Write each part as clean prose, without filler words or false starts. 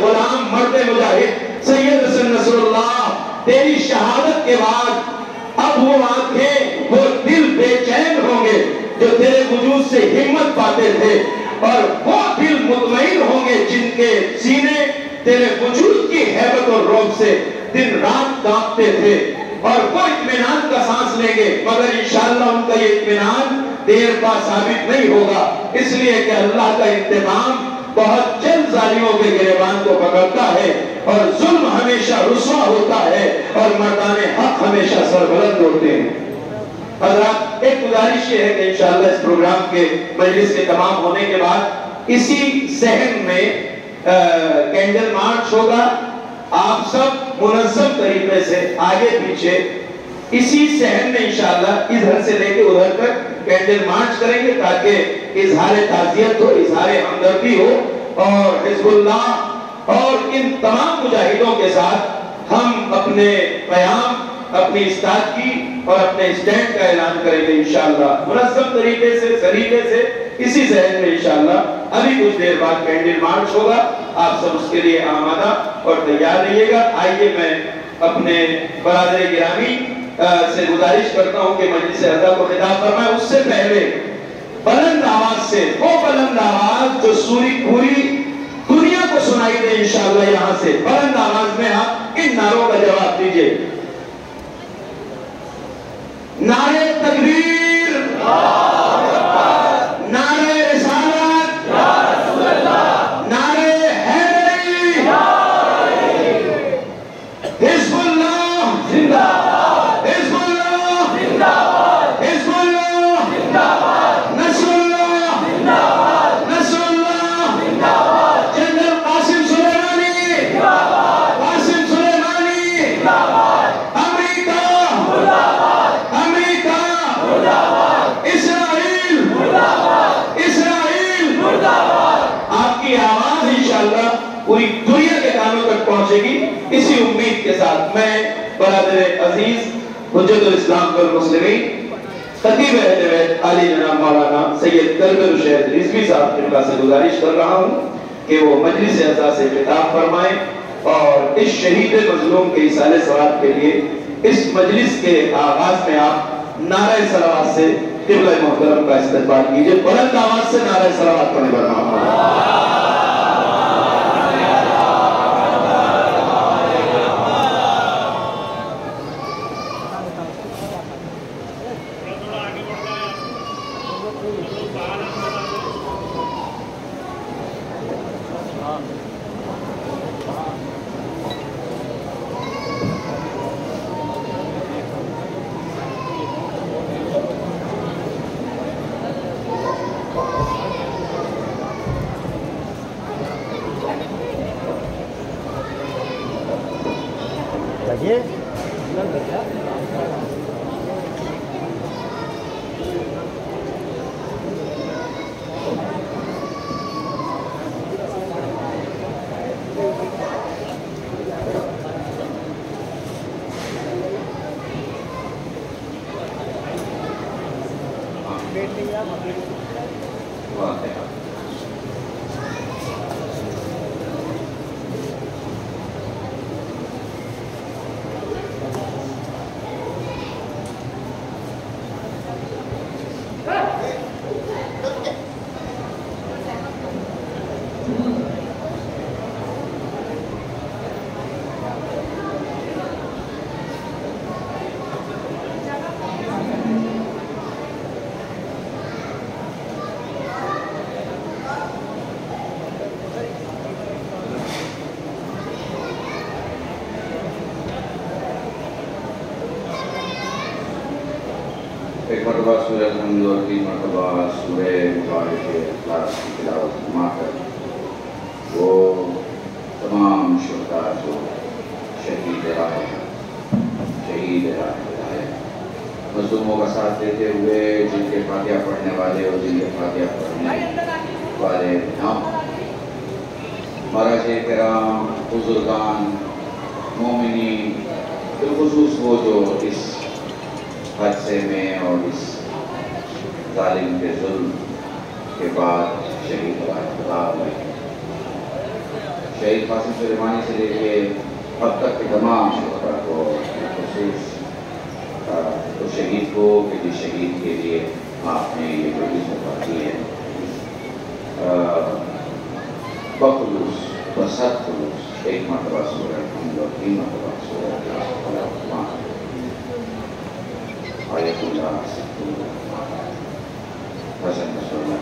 غلام مرد مجاہد سید حسن نصر اللہ، تیری شہادت کے بعد اب وہ آنکھیں وہ دل بے چین ہوں گے جو تیرے وجود سے ہمت پاتے تھے، اور وہ دل مطمئن ہوں گے جن کے سینے تیرے وجود کی ہیبت اور رعب سے دن رات کانپتے تھے، اور وہ اطمینان کا سانس لیں گے، مگر انشاءاللہ ان کا یہ اطمینان دیر پا ثابت نہیں ہوگا، اس لیے کہ اللہ کا انتقام بہت جلد ظالموں کے گریبان کو پکڑتا ہے، اور ظلم ہمیشہ رسوا ہوتا ہے، اور مردان حق ہمیشہ سربلند ہوتے ہیں۔ حضرات، ایک گزارش یہ ہے کہ انشاءاللہ اس پروگرام کے مجلس کے تمام ہونے کے بعد اسی صحن میں کینڈل مارچ ہوگا۔ آپ سب منظم طریقے سے آگے پیچھے اسی صحن میں انشاءاللہ ادھر سے لے کے ادھر تک کینڈل مارچ کریں گے، تاکہ اظہار تعزیت ہو، اظہار ہمدردی ہو، اور حزب اللہ اور ان تمام مجاہدوں کے ساتھ ہم اپنے قیام، اپنی استادگی اور اپنے اسٹینڈ کا اعلان کریں گے انشاءاللہ منظم طریقے سے، سلیقے سے، اسی ذہن میں انشاءاللہ ابھی کچھ دیر بعد کینڈل مارچ ہوگا۔ آپ سب اس کے لیے آمادہ اور تیار رہیے گا۔ آئیے میں اپنے برادر گرامی سے گزارش کرتا ہوں کہ مجلس عزا کو خطاب فرمائے۔ اس سے پہلے بلند آواز سے، وہ بلند آواز جو پوری دنیا کو سنائی دے انشاءاللہ، یہاں سے بلند آواز میں آپ ان نعروں کا جواب دیجئے۔ نعرہ تکبیر، نعرہ رسالت، نعرہ حیدری، حزب اللہ زندہ باد، حزب اللہ زندہ باد، حزب اللہ زندہ باد، نصر اللہ زندہ باد، نصر اللہ زندہ باد، جنرل قاسم سلیمانی زندہ باد، قاسم سلیمانی زندہ باد، امریکہ زندہ باد، امریکہ زندہ باد، اسرائیل زندہ باد، اسرائیل زندہ باد۔ آپ کی آواز انشاءاللہ پوری دنیا کے کانوں تک پہنچے گی، اسی امید کے ساتھ میں برادر عزیز حجت الاسلام والمسلمین خطیب اہل بیت عالی جناب مولانا سید کربل الشہید رضوی صاحب قبلہ سے گزارش کر رہا ہوں کہ وہ مجلس عزا سے خطاب فرمائیں، اور اس شہید مظلوم کے ایصال ثواب کے لیے اس مجلس کے آغاز میں آپ نعرہ صلوات سے قبلہ محترم کا استقبال کیجئے۔ بلند آواز سے نعرہ صلوات پڑھیں برہم۔ ایک مرتبہ سورہ الحمد اور تین مرتبہ سورہ مبارک اخلاص کی تلاوت فرما کر وہ تمام شہداء جو شہید راہ مظلوموں کا ساتھ دیتے ہوئے جن کے فاتحہ پڑھنے والے اور جن کے فاتحہ پڑھنے والے ہم مراجع کرام، بزرگان، مومنین، بالخصوص وہ جو اس حادثے میں اور اس ظالم کے ظلم کے بعد شہید ہوئے، شہید قاسم سلیمانی سے لے کے اب تک کے تمام شہداء کو، خصوص اس شہید کو کہ جس شہید کے لیے آپ نے یہ جو عزت دی ہے، بخلوص بصد خلوص ایک مرتبہ سورہ الحمد اور 3 مرتبہ سورہ اخلاص آیت اللہ حسن رسول اللہ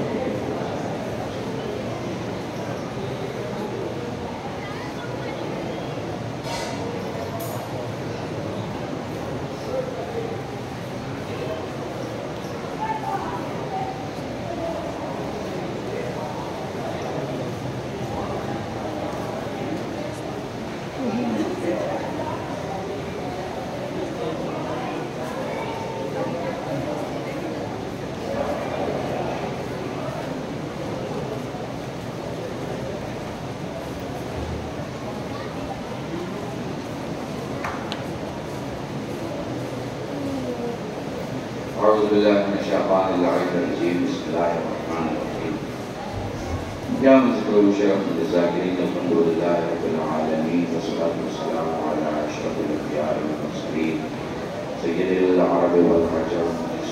اعوذ باللہ من الشیطان الرجیم بسم اللہ الرحمن الرحیم یا مذکر شرف الذاکرین الحمدللہ رب العالمین والصلاة والسلام علی اشرف الانبیاء والمرسلین سید العرب والعجم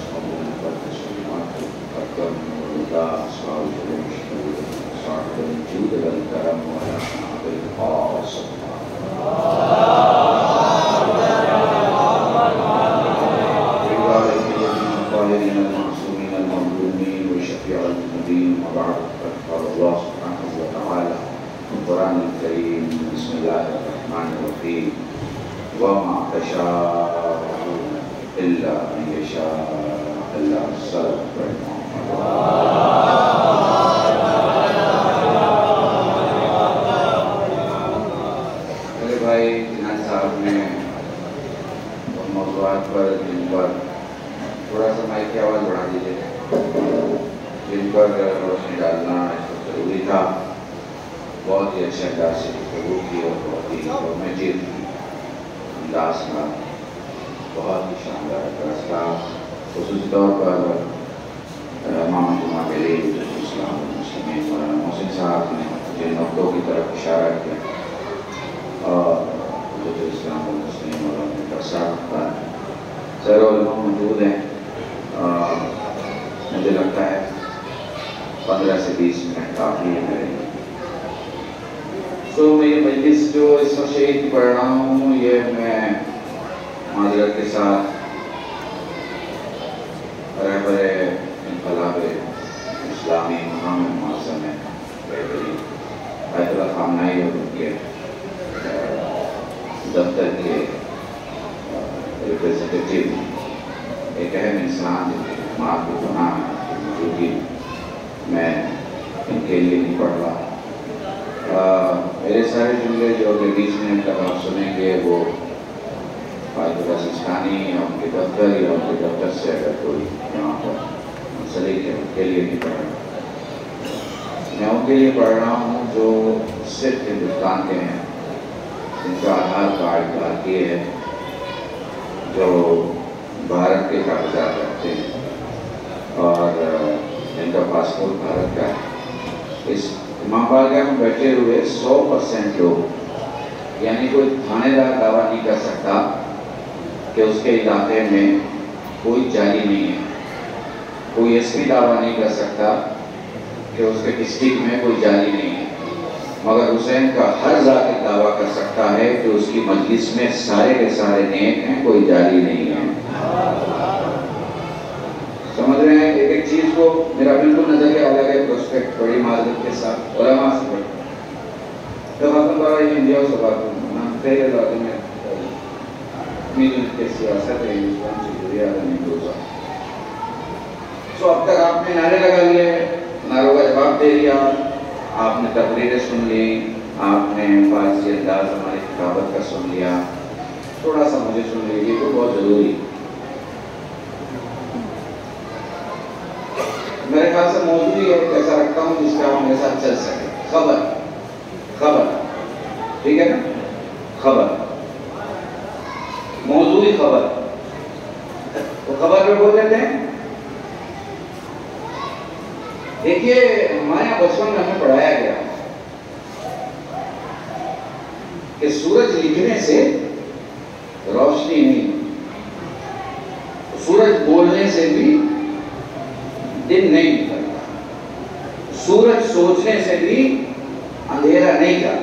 اکرم اللہ اصحاب المشهود صاحب الجود والکرم ونحن بالخاص الطاهرين المعصومين المظلومين وشفيع المذنبين وبعد قال الله سبحانه وتعالى في القرآن الكريم بسم الله الرحمن الرحيم وما تشاءون إلا أن يشاء الله الصلاة میرے بھائی جناب صاحب نے ان موضوعات پر جن پر تھوڑا سا مائک کی آواز بڑھا دیجیے، جن پر روشنی ڈالنا ضروری تھا، بہت ہی اچھے انداز سے گفتگو کی اور بہت ہی مجید انداز کا بہت ہی شاندار انداز کا، خصوصی طور پر امام جمعہ کے لیے اسلام المسلمین مولانا محسن صاحب نے جن نقطوں کی طرف اشارہ کیا اور اسلام المسلمین مولانا صاحب کا سر علماء موجود ہیں، مجھے لگتا ہے 15 سے 20 منٹ کافی ہے میرے لیے۔ تو میں یہ مجلس جو اس وقت شہید پڑھ رہا ہوں، یہ میں معذرت کے ساتھ رہبر انقلاب اسلامی مہم معظم ہے آیت اللہ خامنائی اور ان کے دفتر کے ریپریزنٹیٹیو ایک اہم انسان جن کی خدمات کو بنا ہے موجودگی میں ان کے لیے نہیں پڑھ رہا۔ میرے سارے جملے جو اگلے 20 منٹ تک آپ سنیں گے وہ آیت اللہ سستانی یا ان کے دفتر یا ان کے دفتر سے اگر کوئی یہاں پر منسلک ہے ان کے لیے نہیں پڑھ رہا، میں ان کے لیے پڑھ رہا ہوں جو صرف ہندوستان کے ہیں، جن کا آدھار کارڈ بھارتی ہے، جو بھارت کے کاغذات رکھتے ہیں اور جن کا پاسپورٹ بھارت کا ہے۔ اس امام باغہ میں بیٹھے ہوئے 100% لوگ، یعنی کوئی تھانے دار دعویٰ نہیں کر سکتا کہ اس کے علاقے میں کوئی جعلی نہیں ہے، کوئی ایس پی دعویٰ نہیں کر سکتا کہ اس کے ڈسٹرکٹ میں کوئی جعلی نہیں ہے، مگر حسین کا ہر ذاکر دعویٰ کر سکتا ہے کہ اس کی مجلس میں سارے کے سارے نیک ہیں، کوئی جعلی نہیں ہے۔ سمجھ رہے ہیں؟ ایک چیز کو میرا بالکل نظریہ الگ ہے، پروسپیکٹ بڑی معذرت کے ساتھ علماء سے پڑھیں تو ختم کرا یہ انڈیا سے بات کرنا پہلے علاقے میں اپنی جو کے سیاست ہے ہندوستان سے جڑی آدمی دوزہ سو اب تک آپ نے نعرے لگا لیے، نعروں کا جواب دے دیا، آپ نے تقریریں سن لی، آپ نے فارسی انداز ہماری کتابت کا سن لیا، تھوڑا سا مجھے سن لیجیے تو بہت ضروری۔ میرے خیال سے موضوع ہی ایسا رکھتا ہوں جس کا آپ میرے ساتھ چل سکے۔ خبر ٹھیک ہے نا؟ خبر موضوعی خبر تو خبر میں بول دیتے ہیں۔ دیکھیے ہمارے یہاں بچپن میں ہمیں پڑھایا گیا کہ سورج لکھنے سے روشنی نہیں، سورج بولنے سے بھی دن نہیں نکلتا، سورج سوچنے سے بھی اندھیرا نہیں جاتا۔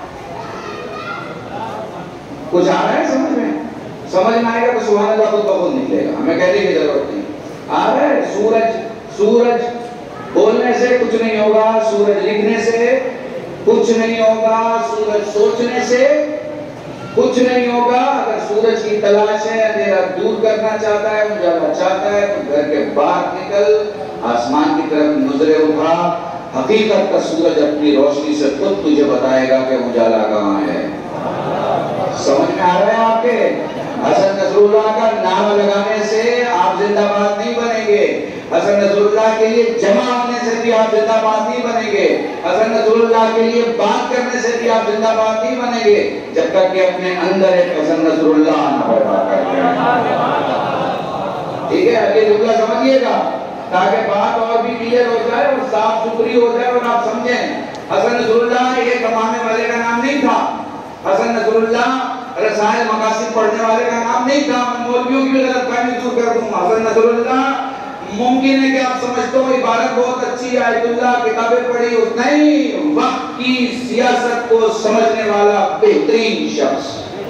کچھ آ رہا ہے سمجھ میں؟ سمجھ میں آئے گا تو سبحان اللہ خود بخود نکلے گا، ہمیں کہنے کی ضرورت نہیں۔ آ رہا ہے؟ سورج بولنے سے کچھ نہیں ہوگا، سورج لکھنے سے کچھ نہیں ہوگا، سورج سوچنے سے کچھ نہیں ہوگا۔ اگر سورج کی تلاش ہے، اندھیرا دور کرنا چاہتا ہے، اجالا چاہتا ہے، تو گھر کے باہر نکل، آسمان کی طرف نظریں اٹھا، حقیقت کا سورج اپنی روشنی سے خود تجھے بتائے گا کہ اجالا کہاں ہے۔ سمجھ میں آ رہا ہے آپ کے؟ حسن نصر اللہ کا نعرہ لگانے سے آپ زندہ باد نہیں بنیں گے، حسن نصر اللہ کے لیے جمع ہونے سے بھی آپ زندہ باد نہیں بنیں گے، حسن نصر اللہ کے لیے بات کرنے سے بھی آپ زندہ باد نہیں بنیں گے، جب تک کہ اپنے اندر ایک حسن نصر اللہ نہ پیدا کر لیں۔ ٹھیک ہے، یہ جملہ سمجھیے گا تاکہ بات اور بھی کلیئر ہو جائے اور صاف ستھری ہو جائے اور آپ سمجھیں۔ حسن نصر اللہ یہ کمانے والے کا نام نہیں تھا، حسن نصر اللہ رسائل مقاصد پڑھنے والے کا نام نہیں تھا۔ میں مولویوں کی بھی غلط فہمی دور کر دوں۔ حسن نصر اللہ ممکن ہے کہ آپ سمجھتے ہو عبارت بہت اچھی ہے، آیت اللہ کتابیں پڑھی، نہیں، وقت کی سیاست کو سمجھنے والا بہترین شخص،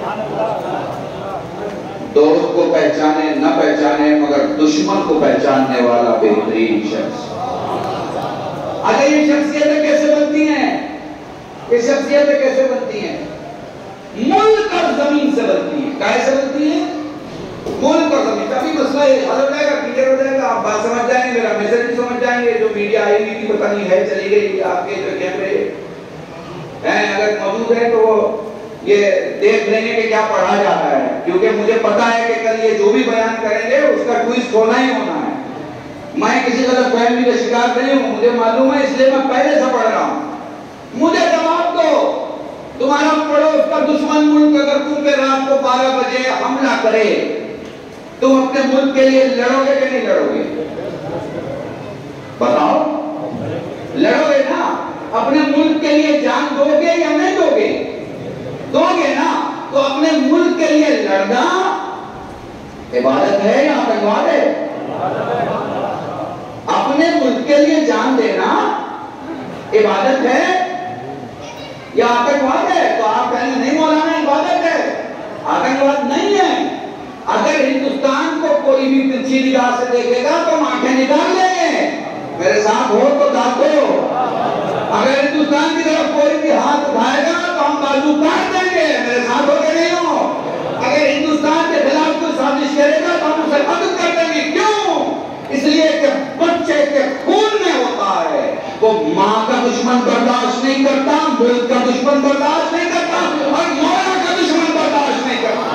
دوست کو پہچانے نہ پہچانے مگر دشمن کو پہچاننے والا بہترین شخص۔ اچھا یہ شخصیتیں کیسے بنتی ہیں؟ یہ شخصیتیں کیسے بنتی ہیں؟ ملک اور زمین سے بنتی ہیں۔ کیسے بنتی ہیں؟ ملک اور زمین۔ ابھی مسئلہ حل ہو جائے گا، کلیئر ہو جائے گا، آپ بات سمجھ جائیں گے، میرا میسج بھی سمجھ جائیں گے۔ جو میڈیا آئی ہوئی تھی پتہ نہیں ہے چلی گئی، آپ کے جو کیمرے ہیں اگر موجود ہیں تو وہ یہ دیکھ لیں گے کہ کیا پڑھا جا رہا ہے، کیونکہ مجھے پتا ہے کہ کل یہ جو بھی بیان کریں گے اس کا ٹویسٹ ہونا ہی ہونا ہے۔ میں کسی غلط فہمی کا شکار نہیں ہوں، مجھے معلوم ہے، اس لیے میں پہلے سے پڑھ رہا ہوں۔ مجھے جواب دو، تمہارا پڑوس کا دشمن ملک اگر تم پہ رات کو 12 بجے حملہ کرے، تم اپنے ملک کے لیے لڑو گے کہ نہیں لڑو گے؟ بتاؤ، لڑو گے نا؟ اپنے ملک کے لیے جان دو گے یا نہیں دو گے؟ دو گے نا؟ تو اپنے ملک کے لیے لڑنا عبادت ہے یا آتنکواد ہے؟ اپنے ملک کے لیے جان دینا عبادت ہے یا آتنکواد ہے؟ تو آپ کہیں نہیں مولانا عبادت ہے، آتنکواد نہیں ہے۔ اگر ہندوستان کو کوئی بھی ترچھی نگاہ سے دیکھے گا تو ہم آنکھیں نکال لیں گے، میرے ساتھ ہو تو داتو۔ اگر ہندوستان کی طرف کوئی بھی ہاتھ اٹھائے گا تو ہم بازو کاٹ دیں گے، میرے ساتھ ہو کے نہیں ہو۔ اگر ہندوستان کے خلاف کوئی سازش کرے گا تو ہم اسے قتل کر دیں گے۔ کیوں؟ اس لیے کہ بچے کے خون میں ہوتا ہے، وہ ماں کا دشمن برداشت نہیں کرتا، ملک کا دشمن برداشت نہیں کرتا، اور مولا کا دشمن برداشت نہیں کرتا۔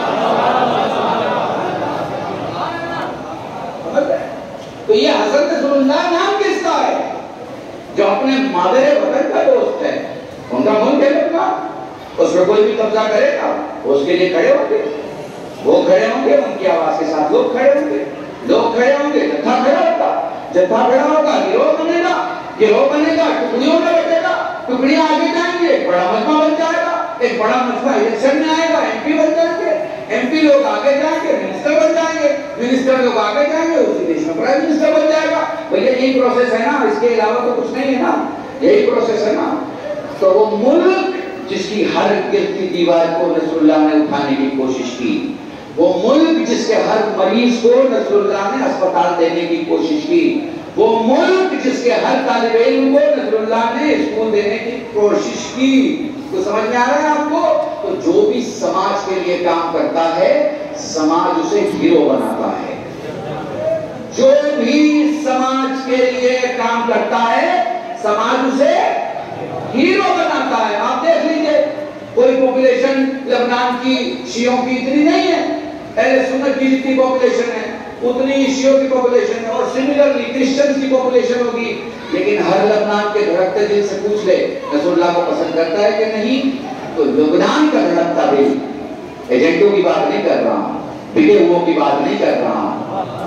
تو یہ حسن نصر اللہ نام کس کا ہے؟ جو اپنے مادر وطن کا دوست ہے، ان کا ملک ہے لوگ کا، اس پہ کوئی بھی قبضہ کرے گا اس کے لیے کھڑے ہوں گے، وہ کھڑے ہوں گے، ان کی آواز کے ساتھ لوگ کھڑے ہوں گے، لوگ کھڑے ہوں گے، جتھا کھڑا ہوگا، جتھا کھڑا ہوگا، گروہ بنے گا، گروہ بنے گا، ٹکڑیوں میں بٹے گا، ٹکڑیاں آگے جائیں گے، بڑا مجمع بن جائے گا، ایک بڑا مجمع الیکشن میں آئے گا، ایم پی بن جائیں گے، ایم پی لوگ آگے جائیں گے، منسٹر بن جائیں گے، منسٹر لوگ آگے جائیں گے، اسی دیش میں پرائم منسٹر بن جائے گا۔ بھئی یہی پروسیس ہے نا، اس کے علاوہ تو کچھ نہیں ہے نا، یہی پروسیس ہے نا۔ تو وہ ملک جس کی ہر گرتی دیوار کو نصر اللہ نے اٹھانے کی کوشش کی، وہ ملک جس کے ہر مریض کو نصر اللہ نے اسپتال دینے کی کوشش کی، وہ ملک جس کے ہر طالب علم کو نصر اللہ نے اسکول دینے کی کوشش کی۔ تو سمجھ میں آ رہا ہے آپ کو؟ تو جو بھی سماج کے لیے کام کرتا ہے سماج اسے ہیرو بناتا ہے، جو بھی سماج کے لیے کام کرتا ہے سماج اسے ہیرو بناتا ہے۔ آپ دیکھ لیجئے، کوئی پاپولیشن لبنان کی شیعوں کی اتنی نہیں ہے، اہل سنت کی جتنی پاپولیشن ہے اتنی شیعوں کی پاپولیشن ہے، اور سملرلی کرسچنز کی پاپولیشن ہوگی، لیکن ہر لبنان کے دھڑکتے دل سے پوچھ لے نصر اللہ کو پسند کرتا ہے کہ نہیں؟ تو لبنان کا دھڑکتا دل، ایجنٹوں کی بات نہیں کر رہا ہوں، بگے ہوئوں کی بات نہیں کر رہا ہوں،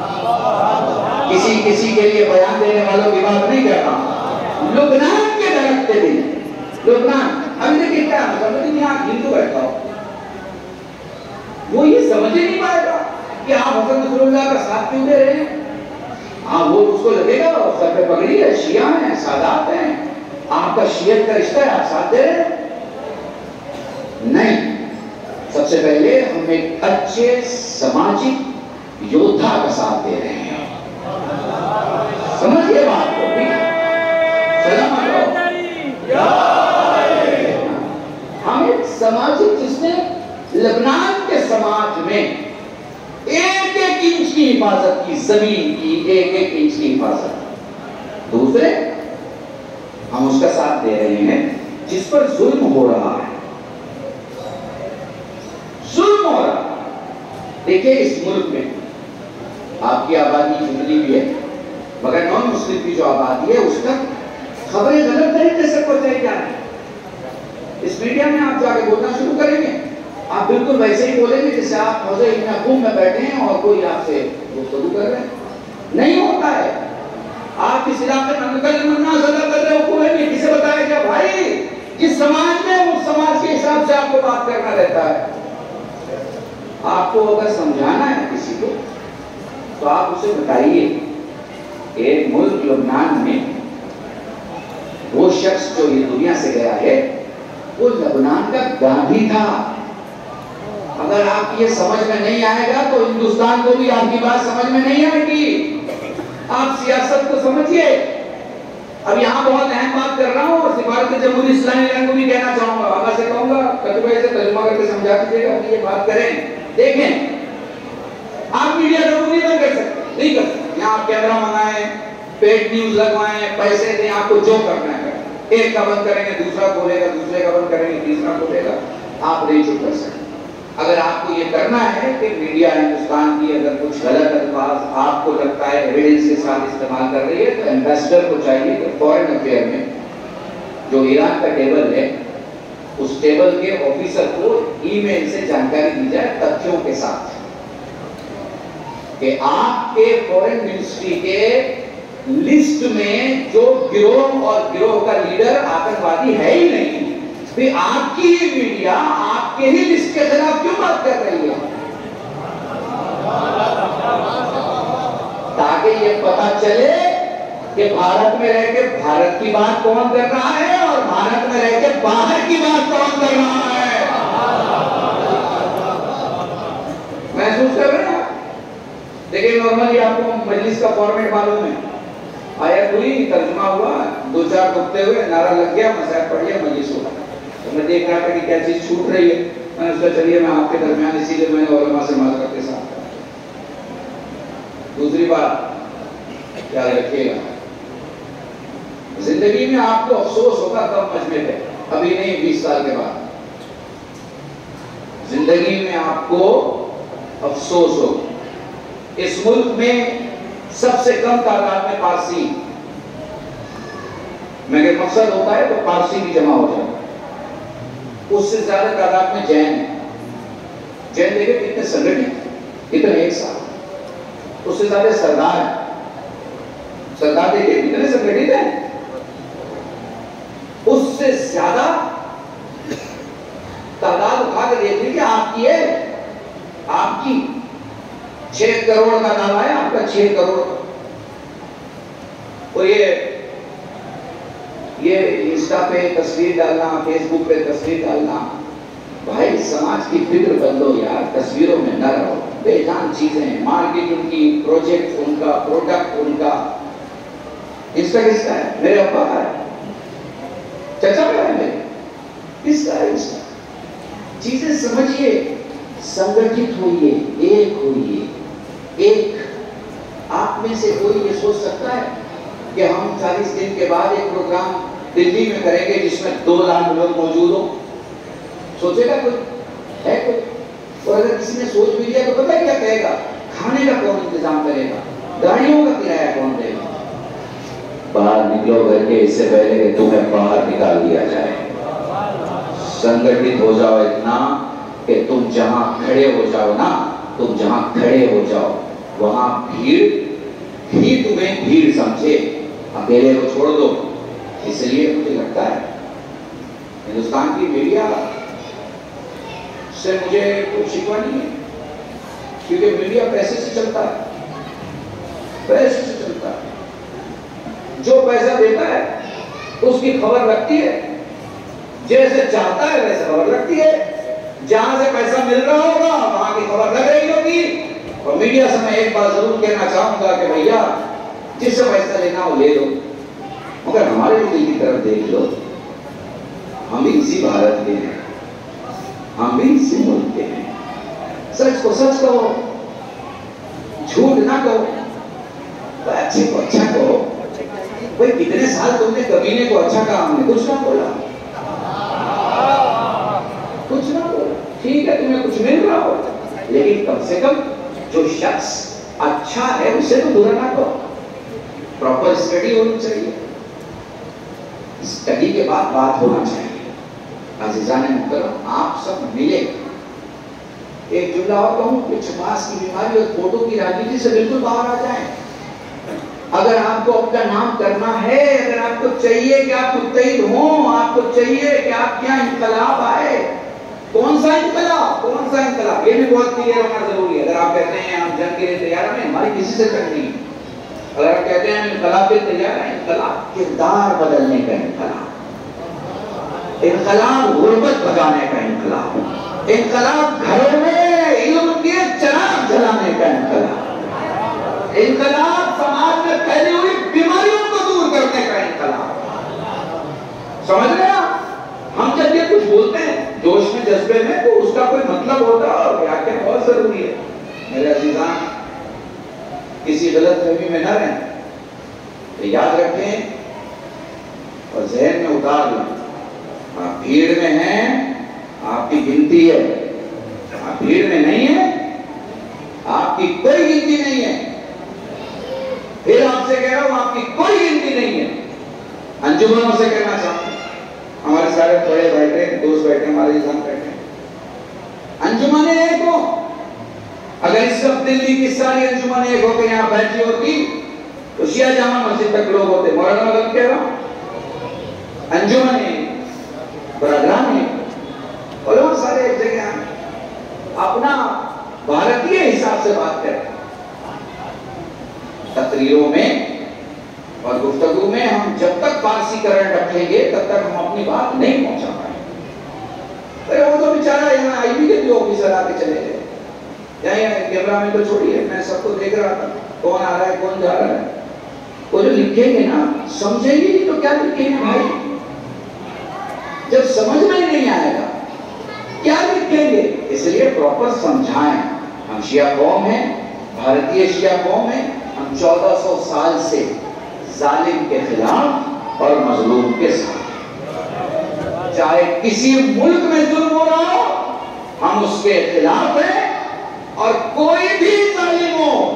کسی کے لیے بیان دینے والوں کی بات نہیں کر رہا ہوں، لبنان کے دھڑکتے دل، لبنان۔ اب دیکھیں کیا مسئلہ यहाँ हिंदू बैठा हो, वो ये समझ ही नहीं पाएगा कि आप हसन नसरुल्लाह का साथ क्यों दे रहे हैं। हाँ, वो उसको लगेगा सर पे पगड़ी है, शिया हैं, सादात हैं, आपका शियत का रिश्ता है, आप साथ दे रहे हैं। नहीं, सबसे पहले हम एक अच्छे सामाजिक योद्धा का साथ दे रहे हैं। समझिए बात को, ठीक है? सलामत रहो। हम एक सामाजिक, जिसने लेबनान के समाज में एक एक इंच की हिफाजत की, जमीन की एक एक इंच की हिफाजत। दूसरे, हम उसका साथ दे रहे हैं जिस पर जुल्म हो रहा है, जुल्म हो रहा है। देखिए, इस मुल्क में आपकी आबादी जितनी भी है, मगर नॉन मुस्लिम की जो आबादी है उस तक खबरें गलत तरीके से पहुंचाई जा रही है। इस मीडिया में आप जाके बोलना शुरू करेंगे, आप बिल्कुल वैसे ही बोलेंगे जैसे आप हौज़े इब्न अक़ूम में बैठे हैं और कोई आपसे गुफ्तगू कर रहे हैं। नहीं होता है। आप इस इलाके में कर रहे हो, कोई किसे बताया क्या भाई, जिस समाज में उस समाज के हिसाब से आपको बात करना रहता है। आपको अगर समझाना है किसी को तो आप उसे बताइए, एक मुल्क लेबनान में वो शख्स जो ये दुनिया से गया है, वो लेबनान का गांधी था। अगर आपकी ये समझ में नहीं आएगा तो हिंदुस्तान को भी आपकी बात समझ में नहीं आएगी। आप सियासत को समझिए। अब यहाँ बहुत अहम बात कर रहा हूँ और सिफारत जमहूरी इस्लामी इरान को भी कहना चाहूंगा, आगा से कहूंगा, कभी भाई से तर्जुमा करके समझा दीजिएगा कि ये बात करें। देखें, आप मीडिया को नहीं बंद कर सकते, नहीं कर सकते। यहाँ आप कैमरा मंगाएं, पेड न्यूज लगवाएं, पैसे दें, आपको जो करना है। एक का बंद करेंगे, दूसरा बोलेगा, दूसरे का बंद करेंगे, तीसरा बोलेगा, आप नहीं चुप कर सकते। अगर आपको ये करना है कि मीडिया हिंदुस्तान की अगर कुछ गलत अल्फाज आपको लगता है एविडेंस के साथ इस्तेमाल कर रही है, तो एम्बेसडर को चाहिए कि फॉरेन अफेयर में जो ईरान का टेबल है, उस टेबल के ऑफिसर को ईमेल से जानकारी दी जाए तथ्यों के साथ कि आपके फॉरेन मिनिस्ट्री के लिस्ट में जो गिरोह और गिरोह का लीडर आतंकवादी है ही नहीं, फिर आपकी मीडिया आपके ही लिस्ट के खिलाफ क्यों बात कर रही है? ताकि ये पता चले कि भारत में रह के भारत की बात कौन कर रहा है और भारत में रह के बाहर की बात कौन कर रहा है। महसूस कर रहे हैं? देखिए, नॉर्मली आपको मजलिस का फॉर्मेट मालूम है। आयत हुई, तर्जुमा हुआ, दो चार नुक्ते हुए, नारा लग गया, मसाइल पढ़ लिया, मजलिस हुआ। तो मैं देख रहा था कि क्या चीज छूट रही है। मैंने सोचा चलिए मैं आपके दरमियान, इसीलिए मैंने उलमा से माजरत के साथ। दूसरी बात याद रखिएगा, जिंदगी में आपको अफसोस होगा तब मजमे पे, अभी नहीं 20 साल के बाद जिंदगी में आपको अफसोस होगा। इस मुल्क में सबसे कम तादाद में पारसी, मेरे मकसद होता है तो पारसी भी जमा हो जाए, उससे ज्यादा तादाद में जैन है। जैन देखिए कितने संगठित, कितने एक साथ, उससे ज्यादा सरदार है। सरदार देखिए कितने संगठित हैं, उससे ज्यादा तादाद उठा कर देख लीजिए आपकी है, आपकी 6 करोड़ का दावा है आपका, 6 करोड़। और ये इंस्टा पे तस्वीर डालना, फेसबुक पे तस्वीर डालना, भाई समाज की फिक्र बंद हो यार, तस्वीरों में न रहो। बेजान चीजें, मार्केट उनकी, प्रोजेक्ट उनका, प्रोडक्ट उनका। इंस्टा किसका है? मेरे अब्बा का है, चचा का है मेरे, किसका है इंस्टा? चीजें समझिए, संगठित होइए, एक होइए। एक आप में से कोई ये सोच सकता है कि हम 40 दिन के बाद एक प्रोग्राम दिल्ली में करेंगे जिसमें 2 लाख लोग मौजूद हो? सोचेगा कोई? है कोई? और अगर किसी ने सोच भी लिया तो पता है क्या कहेगा? खाने का कौन इंतजाम करेगा? गाड़ियों का किराया कौन देगा? बाहर निकलो घर के, इससे पहले कि तुम्हें बाहर निकाल दिया जाए। संगठित हो जाओ इतना कि तुम जहां खड़े हो जाओ ना, तुम जहां खड़े हो जाओ वहां भीड़ ही तुम्हें भीड़ समझे, अकेले को छोड़ दो। इसलिए मुझे लगता है हिंदुस्तान की मीडिया اس سے مجھے کوئی شکوہ نہیں ہے، کیونکہ میڈیا پیسے سے چلتا ہے، پیسے سے چلتا ہے، جو پیسہ دیتا ہے اس کی خبر رکھتی ہے، جیسے چاہتا ہے ویسے خبر رکھتی ہے، جہاں سے پیسہ مل رہا ہوگا وہاں کی خبر لگ رہی ہوگی۔ اور میڈیا سے میں ایک بات ضرور کہنا چاہوں گا کہ بھیا جس سے پیسہ لینا ہو لے لو، مگر ہمارے ملک کی طرف دیکھ لو، ہم بھی اسی بھارت کے ہیں، ہم بھی اسی ملک کے ہیں، سچ کو سچ کہو، جھوٹ نہ کہو، اچھے کو اچھا کہو۔ بھئی کتنے سال تم نے کمینے کو اچھا کہا، ہم نے کچھ نہ بولا، کچھ نہ بولا، ٹھیک ہے تمہیں کچھ مل رہا ہو، لیکن کم سے کم جو شخص اچھا ہے اسے تو برا نہ کہو۔ پراپر اسٹڈی ہونی چاہیے، اسٹڈی کے بعد بات ہونا چاہیے۔ عزیزان محترم، آپ سب ملے، ایک جملہ اور کہوں کہ چھپاس کی بیماری اور فوٹو کی راجنیتی سے بالکل باہر آ جائیں۔ اگر آپ کو اپنا نام کرنا ہے، اگر آپ کو چاہیے کہ آپ متحد ہوں، آپ کو چاہیے کہ آپ یہاں انقلاب آئے، کون سا انقلاب، کون سا انقلاب، یہ بھی بہت کلیئر ہونا ضروری ہے۔ اگر آپ کہتے ہیں ہم جنگ کے لیے تیار ہیں، ہماری کسی سے جنگ نہیں، اگر آپ کہتے ہیں ہم انقلاب کے تیار ہیں، انقلاب کردار بدلنے کا انقلاب، انقلاب غربت بھگانے کا انقلاب، انقلاب گھروں میں علم کے چراغ جلانے کا انقلاب، انقلاب سماج میں پھیلی ہوئی بیماریوں کو دور کرنے کا انقلاب۔ سمجھ رہے ہیں؟ ہم جب یہ کچھ بولتے ہیں جوش میں جذبے میں تو اس کا کوئی مطلب ہوتا ہے اور واقعہ بہت ضروری ہے۔ میرے عزیزان، کسی غلط فہمی میں نہ رہیں، تو یاد رکھیں اور ذہن میں اتار لیں، آپ بھیڑ میں ہیں، آپ کی گنتی ہے، آپ بھیڑ میں نہیں ہیں، آپ کی کوئی گنتی نہیں ہے۔ پھر آپ سے کہہ رہا ہوں آپ کی کوئی گنتی نہیں ہے۔ انجمنوں سے کہنا چاہتا ہوں، ہمارے سارے بڑے بیٹھے ہیں، دوست بیٹھے ہیں، ہمارے انسان بیٹھے ہیں، انجمنیں ایک ہو۔ اگر اس وقت دلی کی ساری انجمنیں ایک ہو کے یہاں بیٹھی ہوتی تو شیعہ جامع مسجد تک لوگ ہوتے۔ مولانا غلط کہہ رہا ہوں، انجمنیں، برادران ہیں، علماء سارے ایک جگہ ہیں، اپنا بھارتی حساب سے بات کریں۔ تقریروں میں اور گفتگو میں ہم جب تک فارسی کرن رکھیں گے تب تک ہم اپنی بات نہیں پہنچا پائیں گے۔ وہ تو بیچارہ یہاں آئی بی کے بھی آفیسر آ کے چلے گئے، یہاں کیمرہ میں تو چھوڑیے، میں سب کو دیکھ رہا تھا کون آ رہا ہے کون جا رہا ہے۔ وہ جو لکھیں گے نا، سمجھیں گے نہیں تو کیا لکھیں گے بھائی؟ جب سمجھ میں نہیں آئے گا کیا لکھیں گے؟ اس لیے پراپر سمجھائیں۔ ہم شیعہ قوم ہیں، بھارتی شیعہ قوم ہیں، ہم 1400 سال سے ظالم کے خلاف اور مظلوم کے ساتھ، چاہے کسی ملک میں ظلم ہو رہا ہو ہم اس کے خلاف ہیں، اور کوئی بھی ظالم ہو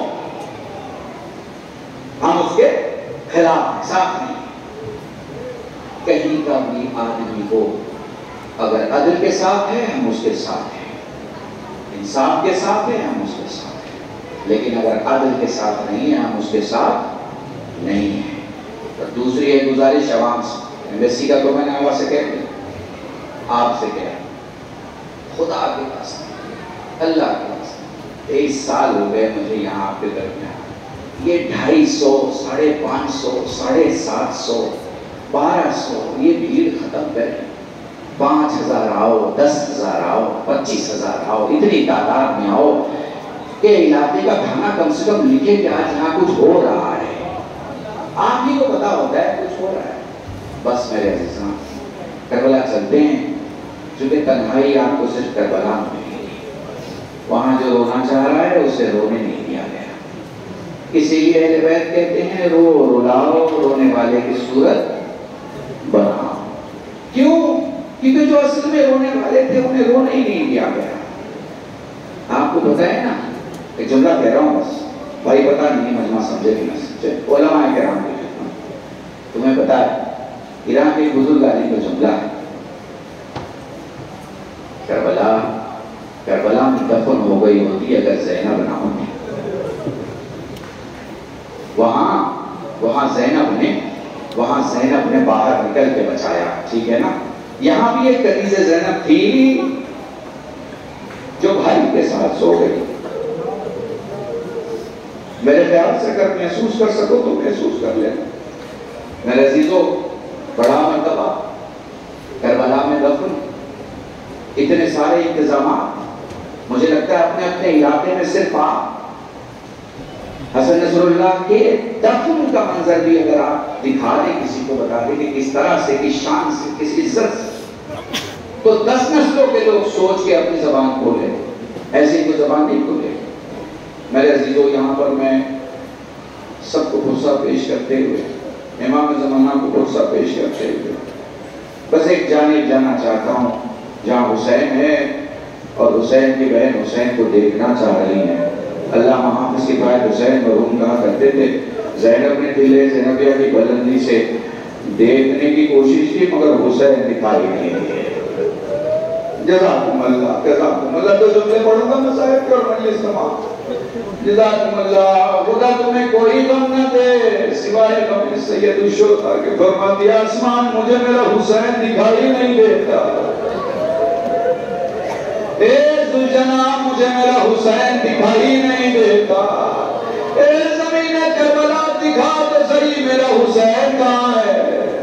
ہم اس کے خلاف ساتھ نہیں۔ کہیں کا بھی آدمی ہو اگر عدل کے ساتھ ہے ہم اس کے ساتھ ہیں، انصاف کے ساتھ ہے ہم اس کے ساتھ ہیں، لیکن اگر عدل کے ساتھ نہیں ہے ہم اس کے ساتھ نہیں ہیں۔ اور دوسری ایک گزارش عوام سے، ایمبیسی کا تو میں نے عوام سے کہہ دیا، آپ سے کہہ خدا کے پاس اللہ کے پاس 23 سال ہو گئے مجھے یہاں آپ کے درمیان، یہ 250، 550، 750، 1200 یہ بھیڑ ختم کریں۔ 5000 آؤ، 10,000 آؤ، 25,000 آؤ، اتنی تعداد میں آؤ کہ علاقے کا کھانا کم سے کم لکھے کہ آج یہاں کچھ ہو رہا ہے۔ آپ ہی کو پتا ہوتا ہے کچھ ہو رہا ہے۔ بس میرے عزیزاں، کربلا چلتے ہیں، چونکہ تنہائی آپ کو صرف کربلا میں ملے گی، وہاں جو رونا چاہ رہا ہے اسے رونے نہیں دیا گیا۔ اسی لیے اہل بیت کہتے ہیں رو رلاؤ، رونے والے کی صورت بناؤ۔ کیوں؟ کیونکہ جو اصل میں رونے والے تھے انہیں رونے ہی نہیں دیا گیا۔ آپ کو پتا ہے نا، ایک جملہ کہہ رہا ہوں بس، بھائی پتا نہیں مجمع سمجھے بھی نہ سمجھے، علماء کرام کی خدمت، تمہیں پتا ہے ایران کے بزرگ علی کا جملہ ہے، کربلا میں دفن ہو گئی ہوتی اگر زینب نہ ہوتی، وہاں زینب نے باہر نکل کے بچایا، ٹھیک ہے نا۔ یہاں بھی ایک کنیز زینب تھی کے ساتھ سو گئی۔ میرے خیال سے اگر محسوس کر سکو تو محسوس کر لینا۔ میرے عزیزوں، بڑا مرتبہ کربلا میں دفن، اتنے سارے انتظامات، مجھے لگتا ہے اپنے اپنے علاقے میں صرف آپ حسن نصر اللہ کے دفن کا منظر بھی اگر آپ دکھا دیں، کسی کو بتا دیں کہ کس طرح سے، کس شان سے، کس عزت سے، تو 10 نسلوں کے لوگ سوچ کے اپنی زبان کھولے، ایسی کوئی زبان نہیں کھولے۔ میرے عزیزوں، یہاں پر میں سب کو پرسہ پیش کرتے ہوئے، امام زمانہ کو پرسہ پیش کرتے ہوئے بس ایک جانب جانا چاہتا ہوں جہاں حسین ہے اور حسین کی بہن حسین کو دیکھنا چاہ رہی ہیں۔ علامہ حافظ کی بات حسین مرحوم کہا کرتے تھے، زینب نے دل زینبیہ کی بلندی سے دیکھنے کی کوشش کی مگر حسین دکھائی نہیں۔ جزاکم اللہ، جزاکم اللہ۔ تو جملے پڑھوں گا مصاحب کے اور مجلس تمام۔ جزاکم اللہ، خدا تمہیں کوئی غم نہ دے سوائے غم سید الشہداء کے۔ فرما دیا آسمان مجھے میرا حسین دکھائی نہیں دیتا، اے ذوالجناب مجھے میرا حسین دکھائی نہیں دیتا، اے زمین کربلا دکھا تو صحیح میرا حسین کہاں ہے،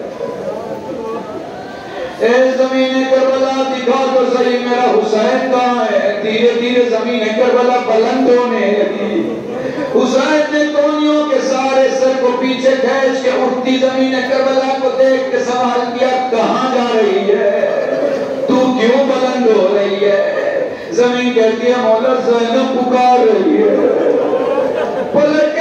اے زمین کربلا دکھا تو صحیح میرا حسین کہاں ہے۔ دھیرے دھیرے زمین کربلا بلند ہونے لگی، حسین نے کونیوں کے سارے سر کو پیچھے کھینچ کے اٹھتی زمین کربلا کو دیکھ کے سوال کیا، کہاں جا رہی ہے تو، کیوں بلند ہو رہی ہے؟ زمین کہتی ہے مولا زینب پکار رہی ہے۔ پلٹ